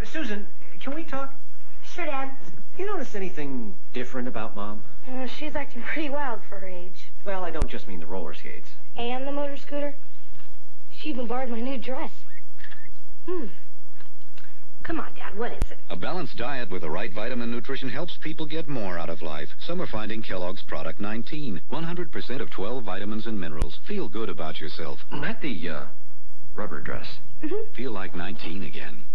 Susan, can we talk? Sure, Dad. You notice anything different about Mom? She's acting pretty wild for her age. Well, I don't just mean the roller skates. And the motor scooter. She even borrowed my new dress. Come on, Dad, what is it? A balanced diet with the right vitamin nutrition helps people get more out of life. Some are finding Kellogg's Product 19. 100% of 12 vitamins and minerals. Feel good about yourself. Not the, rubber dress. Feel like 19 again.